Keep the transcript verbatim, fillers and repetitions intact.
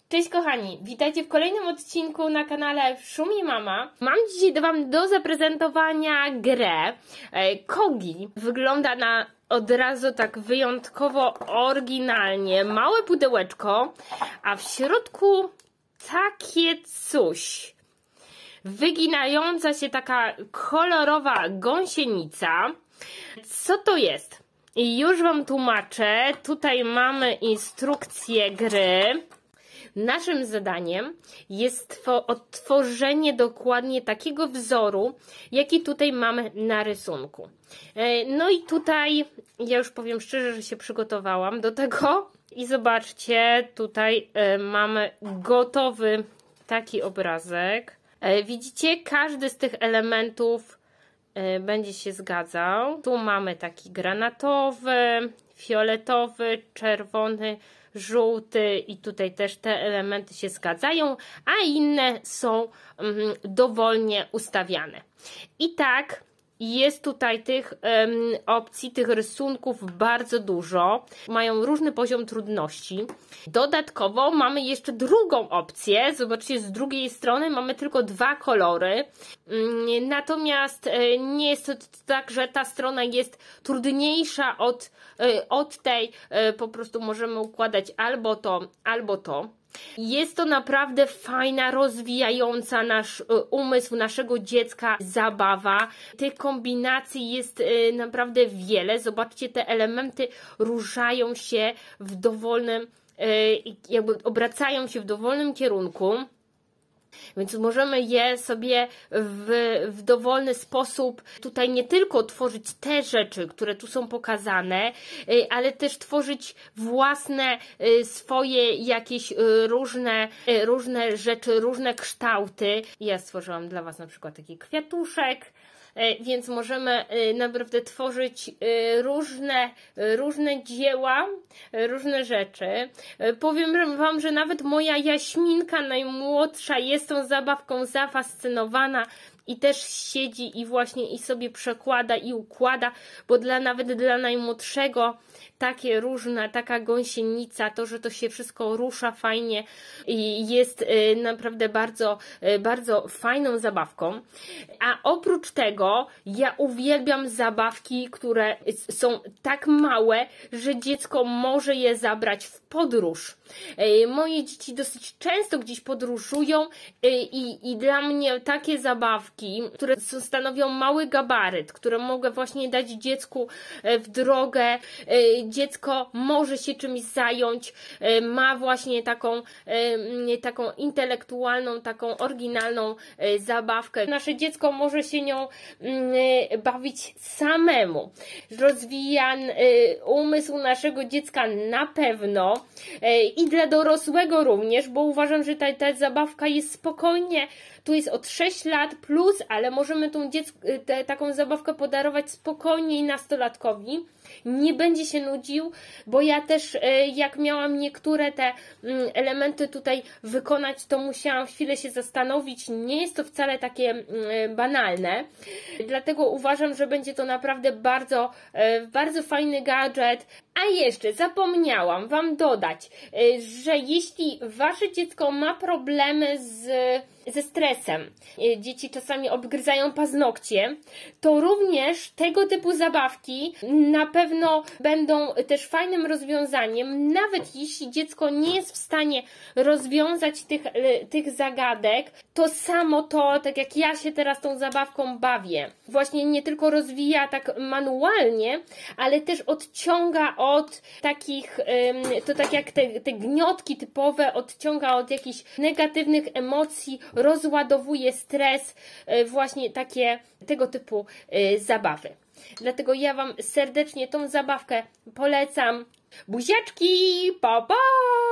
Cześć kochani, witajcie w kolejnym odcinku na kanale Szumi Mama. Mam dzisiaj do Wam do zaprezentowania grę Kogi. Wygląda na od razu tak wyjątkowo oryginalnie. Małe pudełeczko, a w środku takie coś. Wyginająca się taka kolorowa gąsienica. Co to jest? I już Wam tłumaczę. Tutaj mamy instrukcję gry. Naszym zadaniem jest odtworzenie dokładnie takiego wzoru, jaki tutaj mamy na rysunku. No i tutaj, ja już powiem szczerze, że się przygotowałam do tego. I zobaczcie, tutaj mamy gotowy taki obrazek. Widzicie, każdy z tych elementów będzie się zgadzał. Tu mamy taki granatowy, fioletowy, czerwony, żółty i tutaj też te elementy się zgadzają, a inne są um, dowolnie ustawiane. I tak jest tutaj tych um, opcji, tych rysunków bardzo dużo. Mają różny poziom trudności. Dodatkowo mamy jeszcze drugą opcję. Zobaczcie, z drugiej strony mamy tylko dwa kolory. Um, natomiast e, nie jest to tak, że ta strona jest trudniejsza od, e, od tej. E, po prostu możemy układać albo to, albo to. Jest to naprawdę fajna, rozwijająca nasz umysł, naszego dziecka zabawa. Tych kombinacji jest naprawdę wiele. Zobaczcie, te elementy ruszają się w dowolnym, jakby obracają się w dowolnym kierunku. Więc możemy je sobie w, w dowolny sposób tutaj nie tylko tworzyć te rzeczy, które tu są pokazane, ale też tworzyć własne swoje jakieś różne, różne rzeczy, różne kształty. Ja stworzyłam dla Was na przykład taki kwiatuszek. Więc możemy naprawdę tworzyć różne, różne dzieła, różne rzeczy. Powiem Wam, że nawet moja Jaśminka najmłodsza jest tą zabawką zafascynowana i też siedzi i właśnie i sobie przekłada i układa, bo dla nawet dla najmłodszego takie różne, taka gąsienica, to, że to się wszystko rusza fajnie i jest y, naprawdę bardzo, y, bardzo fajną zabawką. A oprócz tego ja uwielbiam zabawki, które są tak małe, że dziecko może je zabrać w podróż. Y, moje dzieci dosyć często gdzieś podróżują y, i, i dla mnie takie zabawki, które stanowią mały gabaryt, które mogę właśnie dać dziecku w drogę, dziecko może się czymś zająć, ma właśnie taką, taką intelektualną, taką oryginalną zabawkę. Nasze dziecko może się nią bawić samemu. Rozwija umysł naszego dziecka na pewno i dla dorosłego również, bo uważam, że ta, ta zabawka jest spokojnie, tu jest od sześć lat plus, ale możemy tą dziecku, te, taką zabawkę podarować spokojnie i nastolatkowi. Nie będzie się nudził, bo ja też jak miałam niektóre te elementy tutaj wykonać, to musiałam chwilę się zastanowić. Nie jest to wcale takie banalne, dlatego uważam, że będzie to naprawdę bardzo, bardzo fajny gadżet. A jeszcze zapomniałam Wam dodać, że jeśli Wasze dziecko ma problemy z, ze stresem, dzieci czasami obgryzają paznokcie, to również tego typu zabawki na pewno będą też fajnym rozwiązaniem, nawet jeśli dziecko nie jest w stanie rozwiązać tych, tych zagadek, to samo to, tak jak ja się teraz tą zabawką bawię, właśnie nie tylko rozwija tak manualnie, ale też odciąga od takich, to tak jak te, te gniotki typowe, odciąga od jakichś negatywnych emocji, rozładowuje stres, właśnie takie, tego typu zabawy. Dlatego ja Wam serdecznie tą zabawkę polecam. Buziaczki, pa pa!